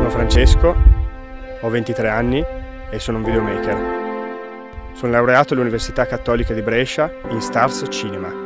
Sono Francesco, ho 23 anni e sono un videomaker. Sono laureato all'Università Cattolica di Brescia in Stars Cinema.